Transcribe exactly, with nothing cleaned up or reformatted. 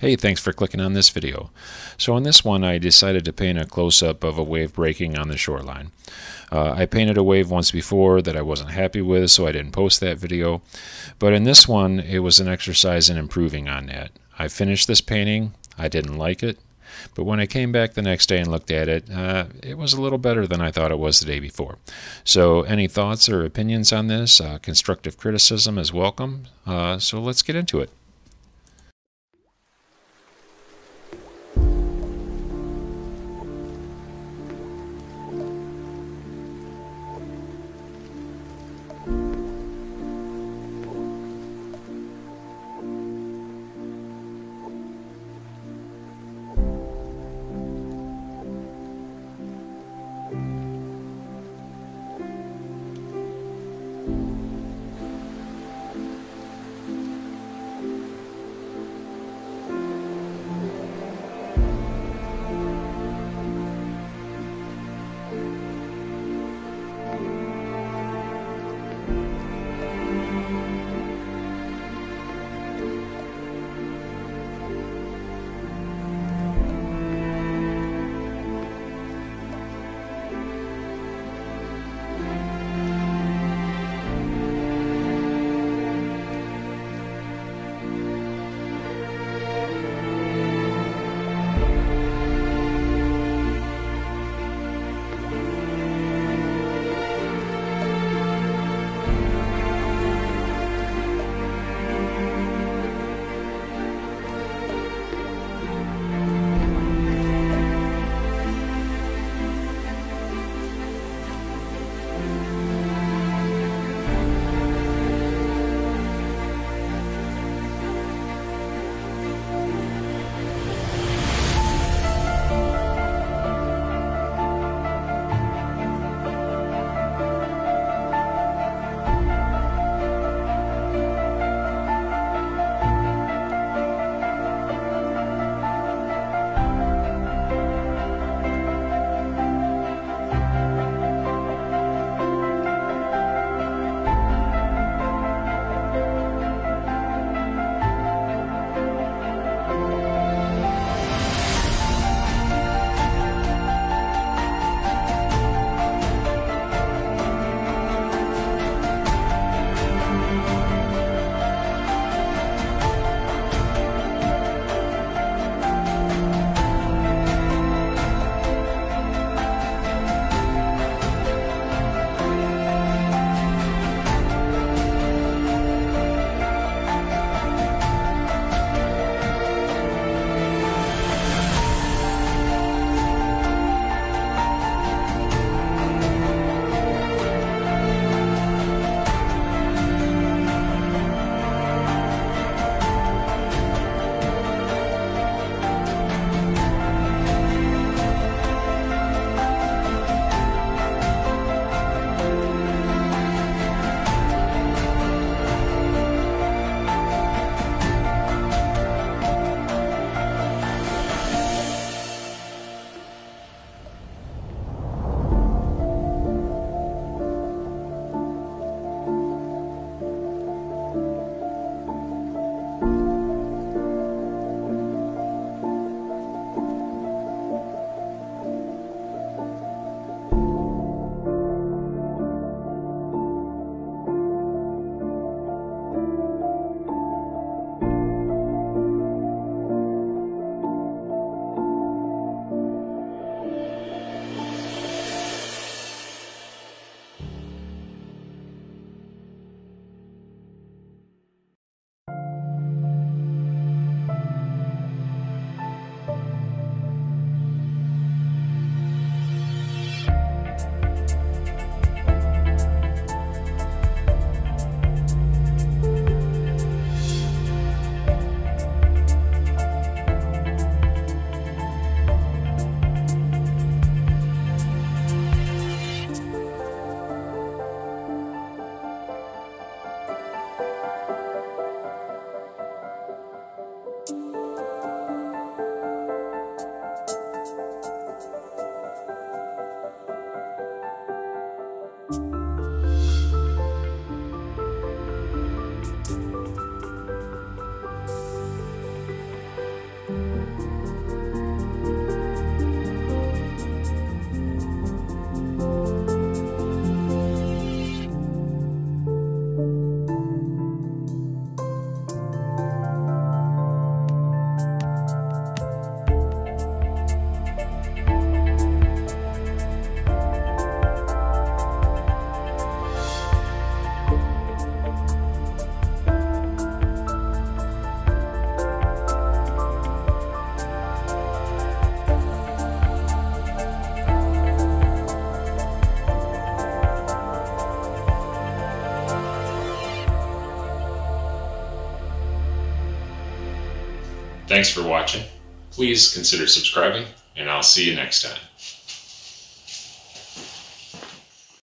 Hey, thanks for clicking on this video. So in this one I decided to paint a close-up of a wave breaking on the shoreline. Uh, I painted a wave once before that I wasn't happy with, so I didn't post that video. But in this one it was an exercise in improving on that. I finished this painting, I didn't like it, but when I came back the next day and looked at it, uh, it was a little better than I thought it was the day before. So any thoughts or opinions on this? Uh, constructive criticism is welcome. Uh, so let's get into it. Thanks for watching. Please consider subscribing, and I'll see you next time.